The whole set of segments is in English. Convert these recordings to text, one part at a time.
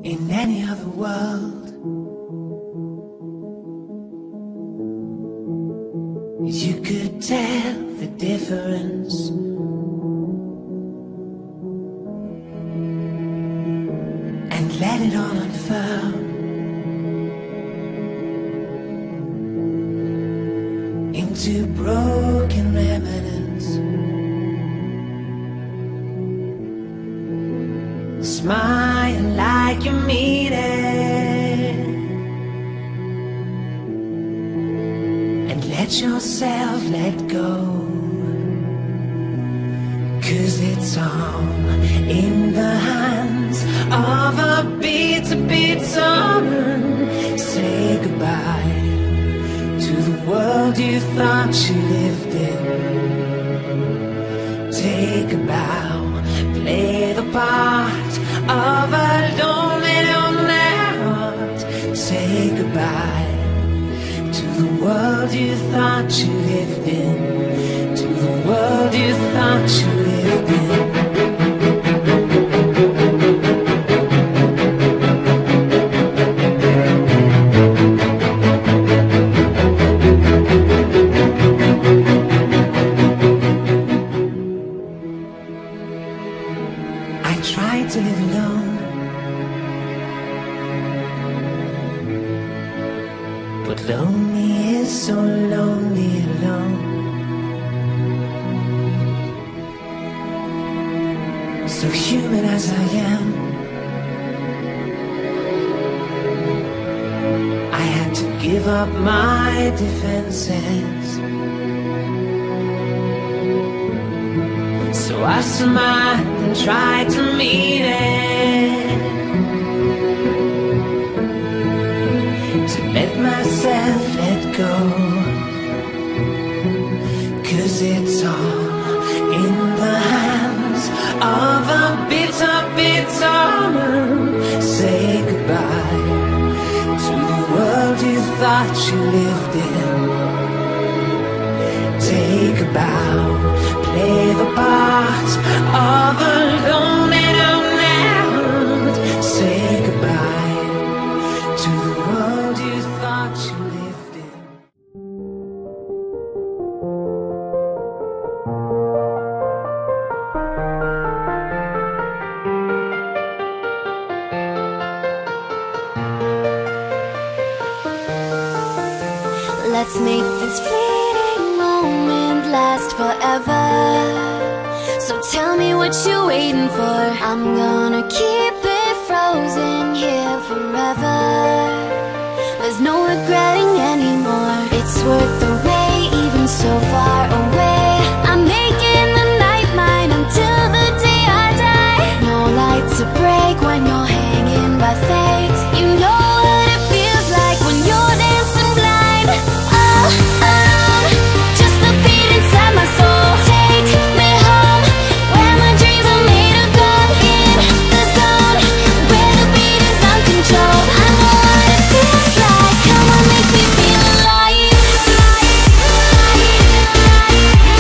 in any other world, you could tell the difference. And let it all unfurl into broken remnants. Smile like you mean it, and let yourself let go, 'cause it's all in the hands of a beat summer. Say goodbye to the world you thought you lived in. Take a bow, play the part of a lonely heart. Say goodbye to the world you thought you lived in, to the world you thought you lived in. I tried to live alone, but lonely is so lonely alone. So human as I am, I had to give up my defenses. So I smiled and tried to meet it, to let myself let go, 'cause it's all in the hands of a bitter moon. Say goodbye to the world you thought you lived in. Take a bow, play the part of a lonely land. Say goodbye to the world you thought you lived in. Let's make this fleeting moment last forever. So tell me what you're waiting for. I'm gonna keep it frozen here forever. There's no regretting anymore. It's worth the wait, even so far away. I'm making the night mine until the day I die. No light to break when you're hanging by faith. You know what it feels like when you're dancing blind, all alone. Just the beat inside my soul. Take me home, where my dreams are made of gold. In the zone, where the beat is uncontrolled. I know what it feels like. Come on, make me feel alive.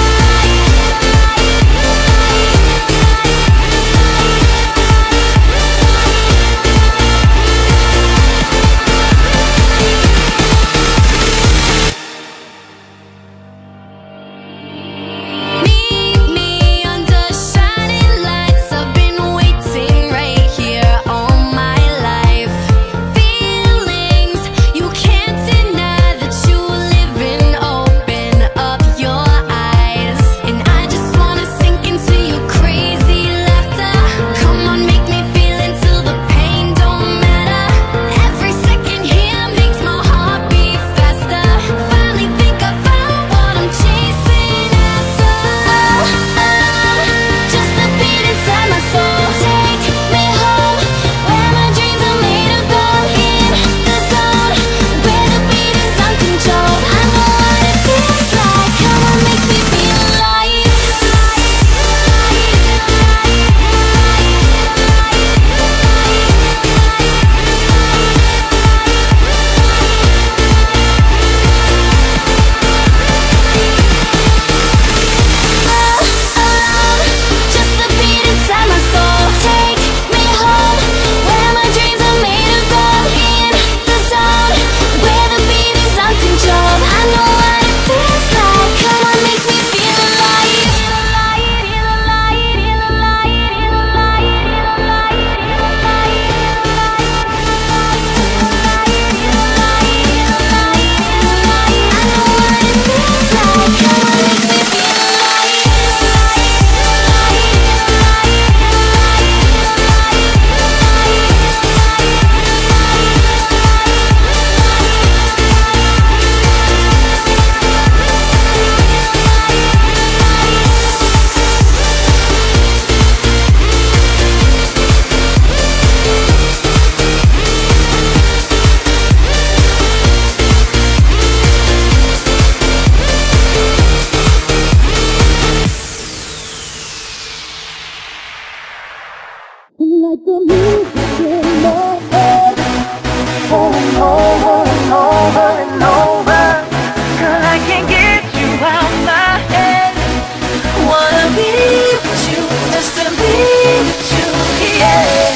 like the music in my head, over and over and over and over. Girl, I can't get you out my head. Wanna be with you, just to be with you, yeah.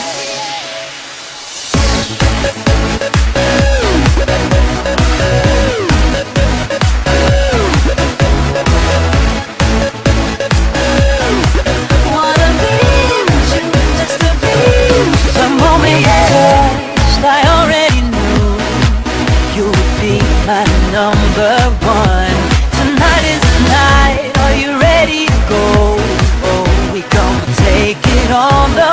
My number one. Tonight is the night. Are you ready to go? Oh, we gonna take it all the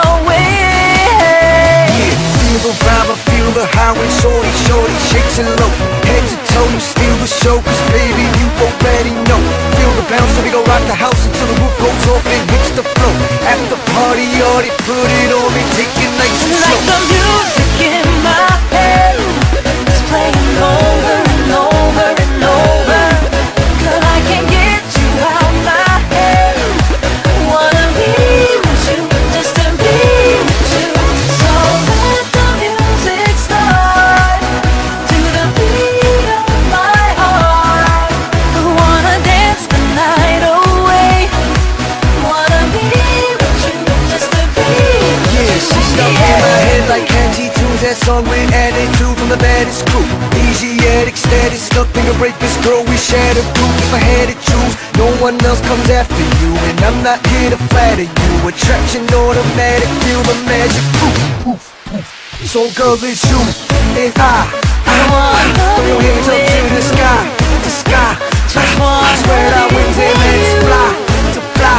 way. Yeah, feel the vibe, I feel the high when shorty shakes it low. Head to toe, you steal the show, cause baby, you already know. Feel the bounce, so we gon' rock the house until the roof goes off and hits the floor. At the party, already put it on me, take it nice and slow. Like the music in my head, it's playing over and over and over. Girl, I can't get you out my head. Wanna be with you, just to be with you. So let the music start, to the beat of my heart. Wanna dance the night away. Wanna be with you, just to be with you. Yeah, she's stuck in my head like Kenji tunes. That song with attitude from the baddest crew. Asiatic status, stuck in a rapist girl, we share the group. If I had to choose, no one else comes after you, and I'm not here to flatter you. Attraction automatic, feel the magic. Poof, poof, poof. So girl, it's you and I. Throw your hands up to the sky, the sky. Spread our wings and let's fly, to fly.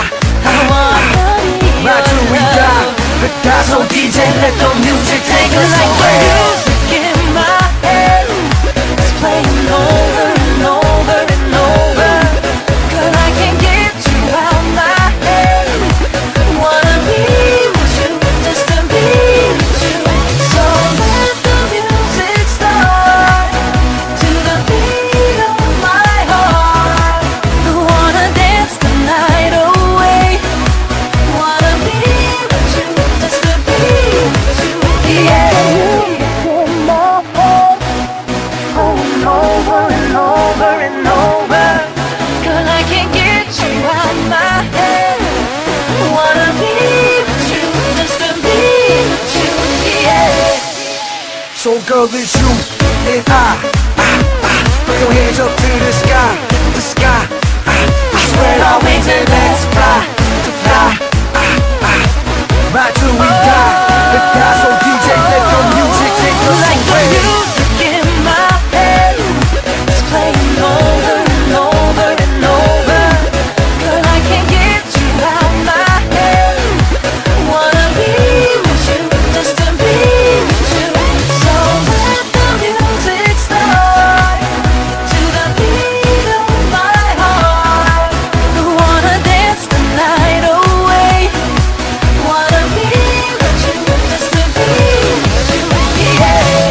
Right till we die, but die. So DJ, let the music take us away. Music in my head, it's playing over and over and over. Girl, I can't get you out my head. Wanna be with you, just to be with you. So let the music start, to the beat of my heart. Wanna dance the night away. Wanna be with you, just to be with you, yeah. Over and over and over. Girl, I can't get you out my head. Wanna be with you, just to be with you, yeah. So girl, it's you and I. Throw your hands up to the sky, the sky. Spread our wings and let's fly, to fly. Right till we die, but die. So DJ, let the music take us Like the away. music in my head, it's playing over and over and over. Girl, I can't get you out my head. Wanna be with you, just to be with you. So let the music start, to the beat of my heart. Wanna dance the night away. Wanna be with you, just to be with you, yeah.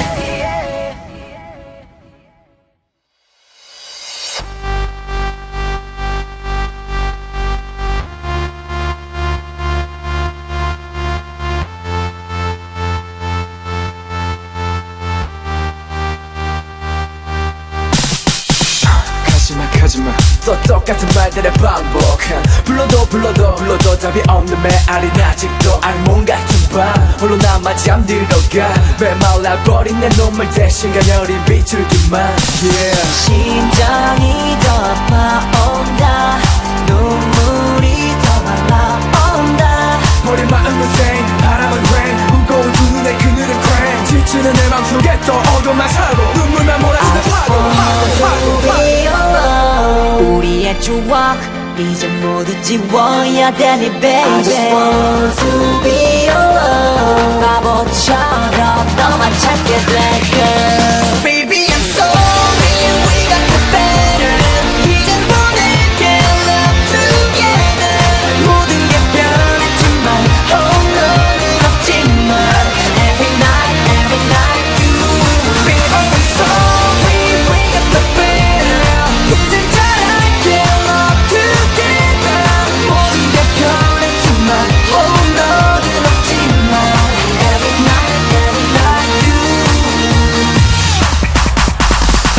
가지마 또 똑같은 말들의 반복. 불러도 답이 없는 메아린 아직도 알몸 같은 밤 홀로 남아 잠들어가 메말라버린 내 눈물 대신 가녀린 비출기만 yeah. 심장이 더 아파온다. 눈물이 더 말라온다. 버린 마음은 생 바람은 rain 무거운 두 눈에 그늘은 crack 지치는 내 맘속에 또 어둠만 살고 눈물만 몰아치는 파도 우리의 추억 이제 모두 지워야 되니 baby. I just want to be alone. 바보처럼 너만 찾게 돼 girl. Baby I'm sorry we got the better 이젠 보낼게 love together 모든 게 변했지만 너는 없지만 every night you. Baby I'm sorry we got the better 이젠 잘할게 love together. 모든 게 변했지만 너는 없지만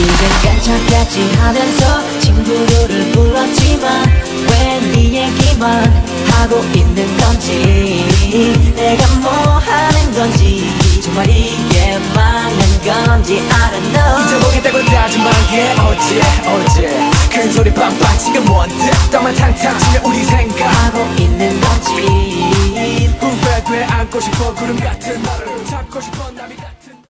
이젠 괜찮겠지 하면서 친구들을 불렀지만 왜 네 얘기만 하고 있는 건지 내가 뭐 하는 건지 정말 이게 망한 건지 I don't know 잊어보겠다고 다짐한 게 어제 큰 소리 빵빵 지금 뭔데 떡만 탕탕 치며 우리 생각하고 있는 건지 후회돼 안고 싶어 구름 같은 너를 잡고 싶어 나비 같은